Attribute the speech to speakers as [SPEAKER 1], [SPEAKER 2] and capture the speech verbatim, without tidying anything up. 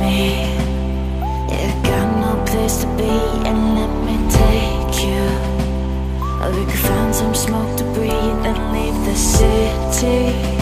[SPEAKER 1] me. You got no place to be, and let me take you. Or we could find some smoke to breathe and leave the city.